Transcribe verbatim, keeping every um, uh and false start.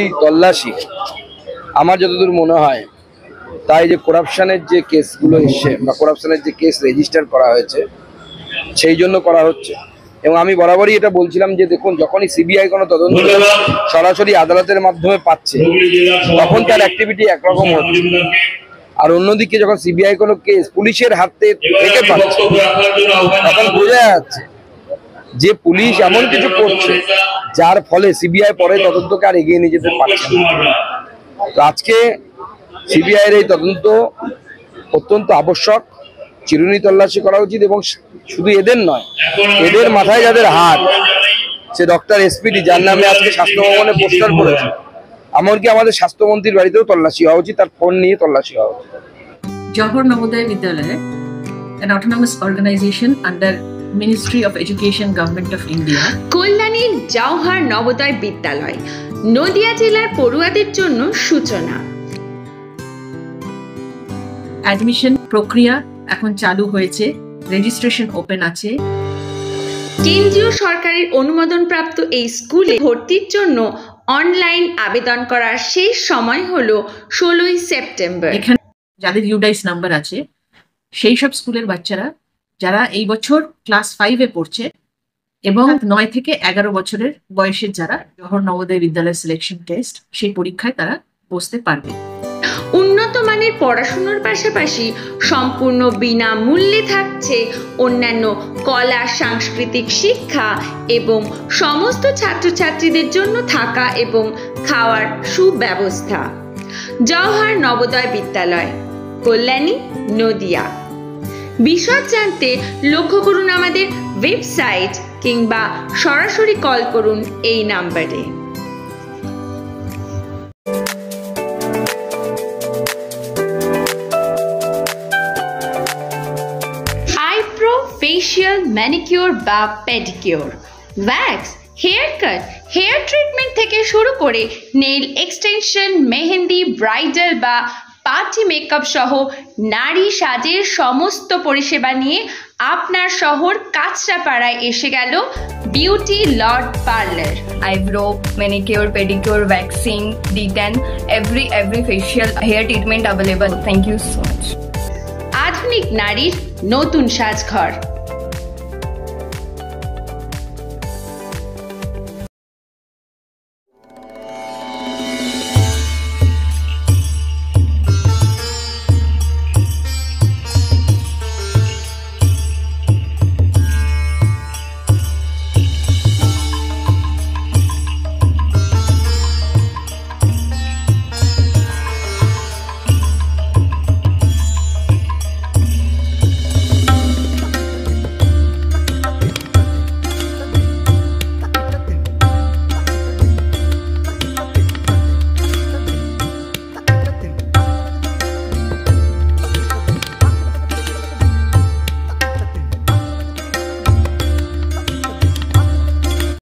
তল্লাশি আমার যতদূর মনে হয় তাই যে করাপশনের যে কেসগুলো এসছে বা করাপশনের যে কেস রেজিস্টার করা হয়েছে সেই জন্য করা হচ্ছে। এবং আমি বরাবরই এটা বলছিলাম যে দেখুন, যখনই সিবিআই কোনো তদন্ত সরাসরি আদালতের মাধ্যমে পাচ্ছে তখন তার অ্যাক্টিভিটি একরকম হচ্ছে, আর অন্যদিকে যখন সিবিআই কোনো কেস পুলিশের হাতে থেকে পাচ্ছে তখন বোঝা যাচ্ছে যে পুলিশ এমন কিছু করছে যার ফলে সিবিআই পরে তদন্তকে আর এগিয়ে নিয়ে যেতে পারছে না। তো আজকে সিবিআইয়ের এই তদন্ত অত্যন্ত আবশ্যক, চিরুনি তল্লাশি করা উচিত। এবং শুধু এদের নয়, এদের মাথায় যাদের হাত, সে ডক্টর এসপিডি যার নামে আজকে স্বাস্থ্য ভবনে পোস্টার করেছে, এমনকি আমাদের স্বাস্থ্যমন্ত্রীর বাড়িতেও তল্লাশি হওয়া উচিত, তার ফোন নিয়ে তল্লাশি হওয়া উচিত। জওহর নবোদয় বিদ্যালয়, an autonomous organization under Ministry of Education, Government of India. কল্যাণীর Jawahar Navodaya বিদ্যালয় নদিয়া জেলার পড়ুয়াদের জন্য সূচনা। অ্যাডমিশন প্রক্রিয়া এখন চালু হয়েছে, রেজিস্ট্রেশন ওপেন আছে। কেন্দ্রীয় সরকারের অনুমোদনপ্রাপ্ত এই স্কুলে ভর্তির জন্য অনলাইন আবেদন করার শেষ সময় হলো ষোলোই সেপ্টেম্বর। এখানে যাদের ইউডাইস নাম্বার আছে সেই সব স্কুলের বাচ্চারা যারা এই বছর ক্লাস ফাইভে পড়ছে এবং নয় থেকে এগারো বছরের বয়সের যারা জওহর নবোদয় বিদ্যালয় সিলেকশন টেস্ট সেই পরীক্ষায় তারা বসতে পারবে। উন্নত মানের পড়াশোনার পাশাপাশি সম্পূর্ণ বিনামূল্যে থাকছে অন্যান্য কলা সাংস্কৃতিক শিক্ষা এবং সমস্ত ছাত্রছাত্রীদের জন্য থাকা এবং খাওয়ার সুব্যবস্থা। জওহর নবোদয় বিদ্যালয়, কল্যাণী, নদিয়া। বিশদ জানতে লক্ষ্য করুন আমাদের ওয়েবসাইট কিংবা সরাসরি কল করুন এই নাম্বারে। আইব্রো, ফেশিয়াল, ম্যানিকিউর বা pedicure, wax, hair cut, hair treatment থেকে শুরু করে নেইল এক্সটেনশন, মেহেন্দি, ব্রাইডাল বা পার্টি মেকআপ সহ নারী সাজের সমস্ত পরিষেবা নিয়ে আপনার শহর কাঁচরাপাড়ায় এসে গেল beauty lord parlour. Eyebrow, manicure, pedicure, waxing, ডিটেন, every every facial hair treatment available. Thank you so much. আধুনিক নারীর নতুন সাজঘর।